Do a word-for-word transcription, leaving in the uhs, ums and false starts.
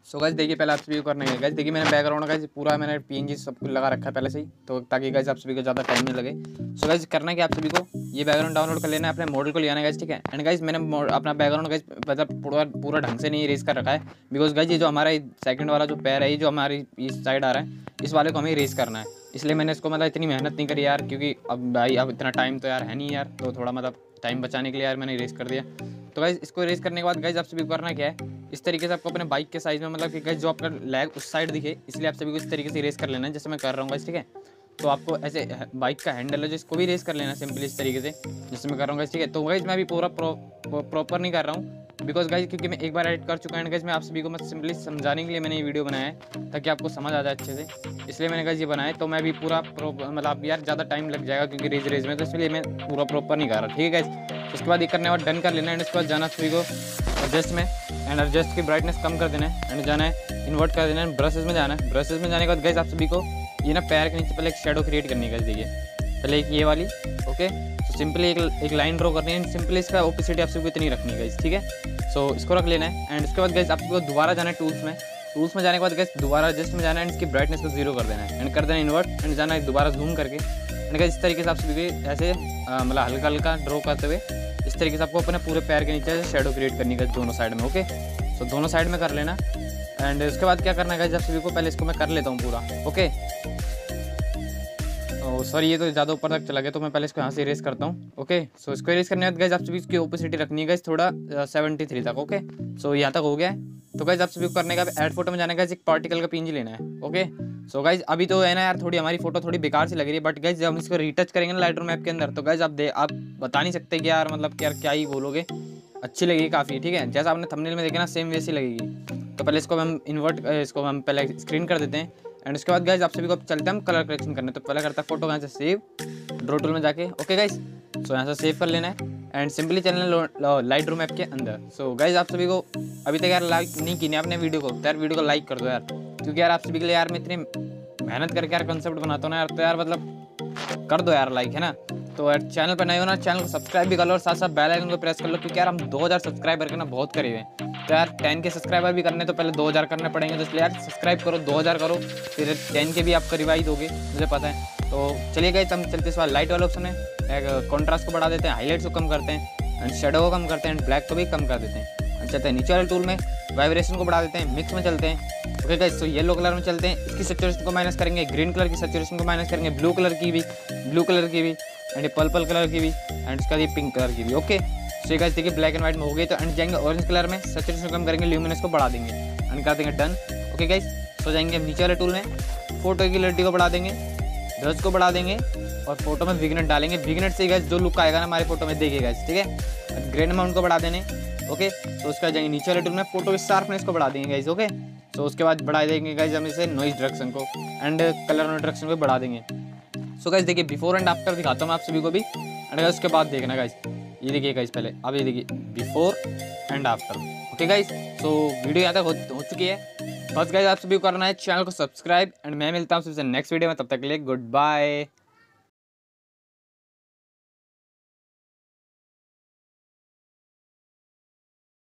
सो guys देखिए पहले आप सभी को करना है गाइस, देखिए मैंने बैकग्राउंड गाइस पूरा मैंने पीएनजी सब कुछ लगा रखा है पहले से ही, तो ताकि गाइस आप सभी को ज़्यादा टाइम नहीं लगे। सो गाइस करना है कि आप सभी को ये बैकग्राउंड डाउनलोड कर लेना है, अपने मॉडल को ले आना है गाइस, ठीक है। एंड गाइस मैंने अपना बैकग्राउंड गाइस मतलब पूरा पूरा ढंग से नहीं इरेज कर रखा है, बिकॉज गाइस ये जो हमारा सेकंड वाला जो पैर है, ये जो हमारी इस साइड आ रहा है, इस वाले को हमें इरेज करना है। इसलिए मैंने इसको मतलब इतनी मेहनत नहीं करी यार, क्योंकि अब भाई अब इतना टाइम तो यार है नहीं यार, तो थोड़ा मतलब टाइम बचाने के लिए यार मैंने इरेज कर दिया। तो गाइस इसको इरेज करने के बाद गाइस आप सभी को करना क्या है, इस तरीके से आपको अपने बाइक के साइज में मतलब कि गाइस जो आपका लैग उस साइड दिखे, इसलिए आप सभी को इस तरीके से इरेज कर लेना है जैसे मैं कर रहा हूँ गाइस, ठीक है। तो आपको ऐसे बाइक का हैंडल है जो इसको भी इरेज कर लेना सिंपली इस तरीके से जैसे मैं कर रहा हूँ गाइस, ठीक है। तो गाइस मैं अभी पूरा प्रॉपर नहीं कर रहा हूँ बिकॉज गाइस क्योंकि मैं एक बार एडिट कर चुका हूँ गाइस, मैं आप सभी को मैं सिंपली समझाने के लिए मैंने ये वीडियो बनाया है ताकि आपको समझ आ जाए अच्छे से, इसलिए मैंने गाइस ये बनाया है। तो मैं भी पूरा मतलब यार ज़्यादा टाइम लग जाएगा क्योंकि रेज रेज में, तो इसलिए मैं पूरा प्रॉपर नहीं कर रहा, ठीक है गाइस। उसके बाद ये करने के बाद डन कर लेना है, एंड उसके बाद जाना सभी को एडजस्ट में, एंड एडजस्ट की ब्राइटनेस कम कर देना है, एंड जाना है इन्वर्ट कर देना है, ब्रशेस में जाना है। ब्रशेस में जाने के बाद गाइस आप सभी को ये ना पैर के नीचे पहले एक शेडो क्रिएट करनी है गाइस, देखिए पहले एक ये वाली, ओके। तो सिंपली एक एक लाइन ड्रॉ करनी है, सिंपली इसका ओपेसिटी आप सबको इतनी रखनी है गाइस, ठीक है। सो इसको रख लेना है, एंड उसके बाद गाइस आप सबको दोबारा जाना है टूल्स में। टूल्स में जाने के बाद गाइस दोबारा एडजस्ट में जाना है, एंड इसकी ब्राइटनेस को जीरो कर देना है, एंड कर देना इन्वर्ट, एंड जाना है दोबारा जूम करके, एंड गाइस इस तरीके से आप सभी ऐसे मतलब हल्का हल्का ड्रॉ करते हुए इस तरीके से आपको अपने पूरे पैर के नीचे शेडो क्रिएट करनी है दोनों साइड में, ओके। सो दोनों साइड में कर लेना, एंड उसके बाद क्या करना है गाइस आप सभी को, पहले इसको मैं कर लेता हूँ पूरा, ओके। सॉरी ये तो ज़्यादा ऊपर तक चला गया, तो मैं पहले इसको यहाँ से इरेज करता हूँ, ओके। सो इसको इरेज करने के बाद गाइस आप सभी इसकी ओपेसिटी रखनी है गाइस थोड़ा सेवेंटी थ्री तक, ओके। सो यहाँ तक हो गया है। तो गाइस आप सभी को करने का ऐड फोटो में जाने का एक पार्टिकल का पीएनजी लेना है, ओके। सो गाइस अभी तो है ना यार थोड़ी हमारी फोटो थोड़ी बेकार सी लग रही है, बट गाइस जब हम इसको रीटच करेंगे ना लाइटरूम ऐप के अंदर, तो गाइस आप दे आप बता नहीं सकते कि यार मतलब कि यार क्या ही बोलोगे, अच्छी लगेगी काफ़ी, ठीक है। जैसा आपने थंबनेल में देखा ना सेम वैसी लगेगी। तो पहले इसको हम इन्वर्ट इसको हम पहले स्क्रीन कर देते हैं, एंड उसके बाद गाइस आप सभी को चलते हैं हम कलर करेक्शन करने। तो पहले करता है फोटो यहाँ से सेव ड्रॉ टूल में जाके, ओके गाइस। सो यहाँ से सेव कर लेना है, एंड सिंपली चलना है लाइट रूम ऐप के अंदर। सो गाइस आप सभी को अभी तक यार लाइक नहीं की आपने वीडियो को, तो यार वीडियो को लाइक कर दो यार, क्योंकि यार आप सभी के लिए यार मैं इतनी मेहनत करके यार कंसेप्ट बनाता हूँ ना यार, तो यार मतलब कर दो यार लाइक, है ना। तो यार चैनल पर नए हो ना, चैनल को सब्सक्राइब भी कर लो और साथ साथ बेल आइकन को प्रेस कर लो, क्योंकि यार हम दो हज़ार सब्सक्राइबर के ना बहुत करीब हैं। तो यार टेन के सब्सक्राइबर भी करने तो पहले दो हज़ार करने पड़ेंगे, तो इसलिए यार सब्सक्राइब करो, दो हज़ार करो, फिर टेन के भी आप करीब ही दोगे, मुझे पता है। तो चलिए गाइस हम चलते इस बार लाइट वाला ऑप्शन है, कॉन्ट्रास्ट को बढ़ा देते हैं, हाईलाइट्स को कम करते हैं, एंड शेडो को कम करते हैं, एंड ब्लैक को भी कम कर देते हैं। चलते हैं नीचे वाले टूल में, वाइब्रेशन को बढ़ा देते हैं, मिक्स में चलते हैं, ओके गाइस। तो येलो कलर में चलते हैं, इसकी सैचुरेशन को माइनस करेंगे, ग्रीन कलर की सैचुरेशन को माइनस करेंगे, ब्लू कलर की भी ब्लू कलर की भी एंड पर्पल कलर की भी, एंड इसका ये पिंक कलर की भी, ओके। सो गाइस देखिए ब्लैक एंड व्हाइट में हो गई। तो एंड जाएंगे ऑरेंज कलर में, सैचुरेशन कम करेंगे, ल्यूमिनस को बढ़ा देंगे, एंड कर देंगे डन, ओके गाइस। सो जाएंगे हम नीचे वाले टूल में, फोटो की क्लैरिटी को बढ़ा देंगे, ब्रश को बढ़ा देंगे, और फोटो में विग्नेट डालेंगे। विग्नेट से गाइस जो लुक आएगा ना हमारे फोटो में देखिएगा, ठीक है। ग्रेन अमाउंट को बढ़ा देने, ओके। तो उसके जाएंगे नीचे वाले टूल में, फोटो की शार्पनेस को बढ़ा देंगे गाइस, ओके। तो उसके बाद बढ़ा देंगे गाइस हम इसे नॉइज रिडक्शन को, एंड कलर रिडक्शन को बढ़ा देंगे। सो गाइस देखिए बिफोर एंड आफ्टर दिखाता हूँ आप सभी को भी, एंड उसके बाद देखना गाइस, ये देखिए गाइस पहले अब ये देखिए before and after, okay guys. So video यहाँ तक हो, हो चुकी है, बस गाइस आप सभी को करना है चैनल को सब्सक्राइब, एंड मैं मिलता हूँ सबसे नेक्स्ट वीडियो में, तब तक के लिए गुड बाय।